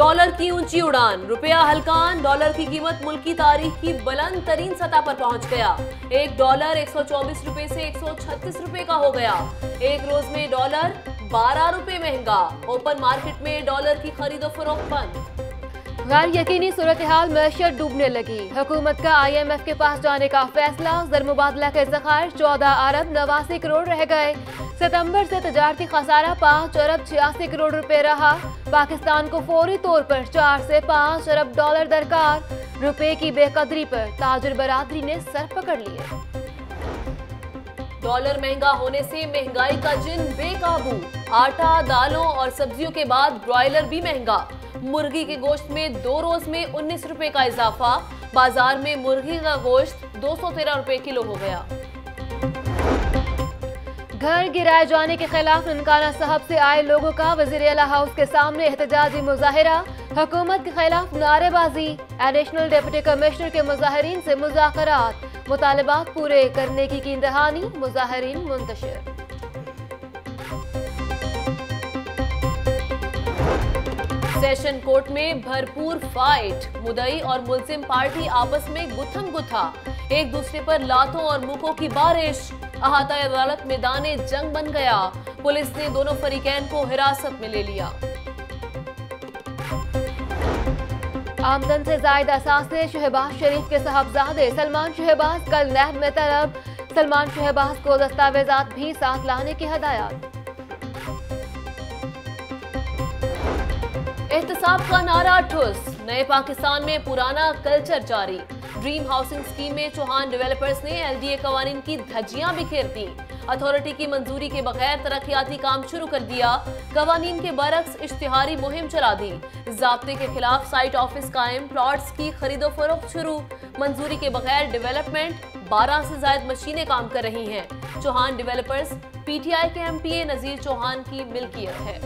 Dollar की ऊंची उड़ान, रुपया हल्कान, डॉलर की कीमत मुल्क की तारीख की बुलंद तरीन सतह पर पहुंच गया। एक डॉलर 124 रुपए से 136 रुपए का हो गया। एक रोज में डॉलर 12 रुपए महंगा। ओपन मार्केट में डॉलर की खरीदो फरोख्त बंद। गैर यकीनी सूरत हाल मईशत डूबने लगी। हुकूमत का IMF के पास जाने का फैसला। ज़र मुबादला के ज़खायर 14 अरब 89 करोड़ रह गए। सितंबर से तजारती खसारा 5 अरब 86 करोड़ रुपए रहा। पाकिस्तान को फौरी तौर पर 4 से 5 अरब डॉलर दरकार। रुपए की बेकदरी पर ताजिर बरादरी ने सर पकड़ लिए। डॉलर महंगा होने से महंगाई का जिन बेकाबू। आटा, दालों और सब्जियों के बाद ब्रॉयलर भी महंगा। मुर्गी के गोश्त में 2 रोज में 19 रुपए का इजाफा। बाजार में मुर्गी का गोश्त 213 रुपए किलो हो गया। घर गिराए जाने के खिलाफ ननकाना साहब से आए लोगों का वजीर आला हाउस के सामने एहतजाजी मुजाहिरा। हुकूमत के खिलाफ नारेबाजी। एडिशनल डिप्टी कमिश्नर के मुजाहिरीन से मुज़ाकरात। मुतालबात पूरे करने की कीन-दहानी। मुजाहिरीन मुंतशिर। सेशन कोर्ट में भरपूर फाइट। मुदई और मुल्जिम पार्टी आपस में गुथम गुथा। एक दूसरे पर लातों और मुक्कों की बारिश। अहाता अदालत मैदाने जंग बन गया। पुलिस ने दोनों फरीकैन को हिरासत में ले लिया। आमदन से जायद असासे शहबाज शरीफ के साहबजादे सलमान शहबाज कल नैब में तलब। सलमान शहबाज को दस्तावेजात भी साथ लाने की हदायत। एहतसाब का नारा ठुस। नए पाकिस्तान में पुराना कल्चर जारी। ड्रीम हाउसिंग स्कीम में चौहान डेवलपर्स ने LDA कवानीन की धज्जियां बिखेर दी। अथॉरिटी की मंजूरी के बगैर तरक्याती काम शुरू कर दिया। कवानीन के बरक्स इश्तिहारी मुहिम चला दी। ज़ाब्ते के खिलाफ साइट ऑफिस कायम। प्लॉट्स की खरीदो फरोख्त शुरू। मंजूरी के बगैर डेवलपमेंट। 12 से ज्यादा मशीनें काम कर रही हैं। चौहान डेवलपर्स PTI के MPA नजीर चौहान की मिल्कियत है।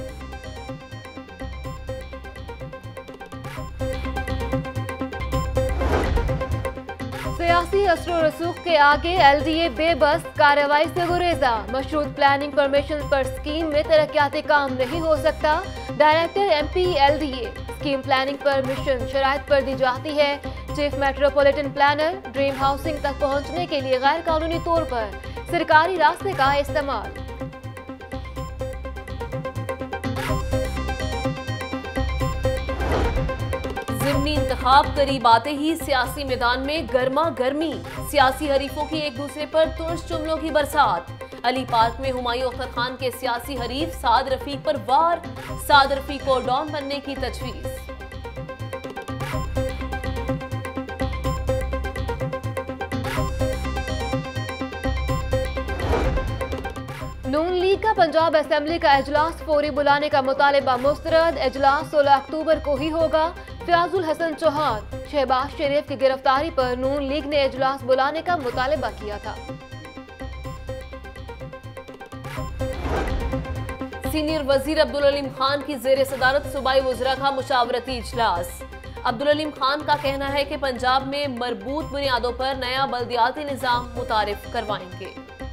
सियासी असर रसूख के आगे LDA बेबस। कार्रवाई से गुरेजा। मशरूत प्लानिंग परमिशन पर स्कीम में तरक्याती काम नहीं हो सकता। Director MP LDA। Scheme planning permission शराइत पर दी जाती है। Chief metropolitan planner. Dream housing तक पहुंचने के लिए गैर कानूनी तौर पर सरकारी रास्ते का इस्तेमाल। ज़िमनी इंतखाब करीब आते ही सियासी मैदान में गर्मा गर्मी। सियासी हरीफों की एक दूसरे पर तुर्श जुमलों की बरसात। अली पार्क में हुमायूं अख्तर खान के सियासी हरीफ साद रफीक पर वार। साद रफीक को डॉन बनने की तजवीज़। नून लीग का पंजाब असेंबली का इजलास फौरी बुलाने का मुतालिबा मुस्तरद। इजलास 16 अक्टूबर को ही होगा। फयाजुल हसन चौहान। शहबाज शरीफ की गिरफ्तारी पर नून लीग ने इजलास बुलाने का मुतालिबा किया था। सीनियर वजीर अब्दुल अलीम खान की जेर सदारत सूबाई वज़रा का मुशावरती इजलास। अब्दुल अलीम खान का कहना है कि पंजाब में मरबूत बुनियादों पर नया बल्दियाती निज़ाम मुतारिफ करवाएंगे।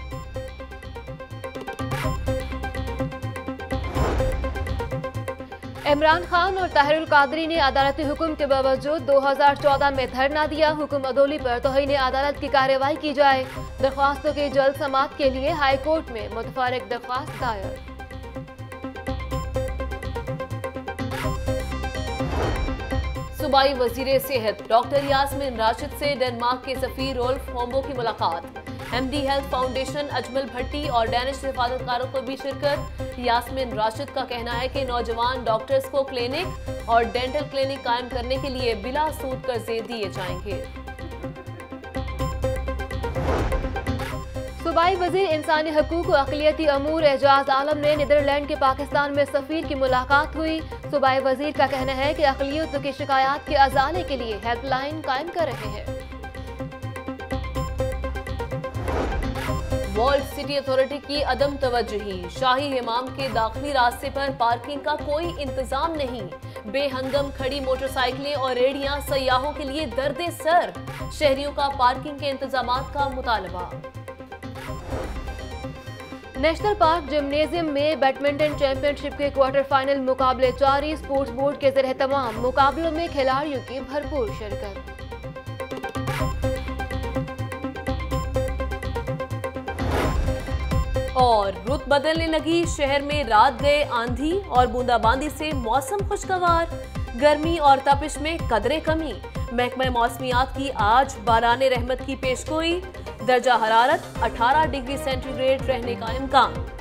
इमरान खान और ताहिरुल कादरी ने अदालती हुक्म के बावजूद 2014 में धरना दिया। हुक्म अदौली पर तौहीन अदालत की कार्रवाई की जाए। दरख्वास्तों की जल्द समाअत के लिए हाई कोर्ट में मुतफर्रिक दरख्वास्त दायर। सूबाई वजीर सेहत डॉक्टर यास्मीन राशिद से डेनमार्क के सफीर रोल्फ होम्बो की मुलाकात। MD health foundation Ajmal Bhatti और डैनिश हिफाजतकारों को भी शिरकत। यास्मीन राशिद का कहना है कि नौजवान डॉक्टर्स को क्लिनिक और डेंटल क्लिनिक कायम करने के लिए बिला सूद कर्जे दिए जाएंगे। सूबाई वजीर इंसानी हकूक और अक़लियती अमूर एजाज आलम ने नीदरलैंड के पाकिस्तान में सफीर की मुलाकात हुई। सूबाई वजीर का कहना है कि अक़लियतों की शिकायत के अजाले के लिए हेल्पलाइन कायम कर रहे हैं। वॉल्ड सिटी अथॉरिटी की अदम तवज्जुही। शाही इमाम के दाखिली रास्ते पर पार्किंग का कोई इंतजाम नहीं। बेहंगम खड़ी मोटरसाइकिलें और रेहड़ियां सयाहों के लिए दर्दे सर। शहरियों का पार्किंग के इंतजामात का मुतालबा। नेशनल पार्क जिम्नेजियम में बैडमिंटन चैंपियनशिप के क्वार्टर फाइनल मुकाबले जारी। स्पोर्ट्स बोर्ड के ज़रिए तमाम मुकाबलों में खिलाड़ियों की भरपूर शिरकत। और रुत बदलने लगी, शहर में रात गए आंधी और बूंदाबांदी से मौसम खुशगवार। गर्मी और तपिश में कदरे कमी। महकमा मौसमियात की आज बाराने रहमत की पेशगोई। दर्जा हरारत 18 डिग्री सेंटीग्रेड रहने का इम्कान।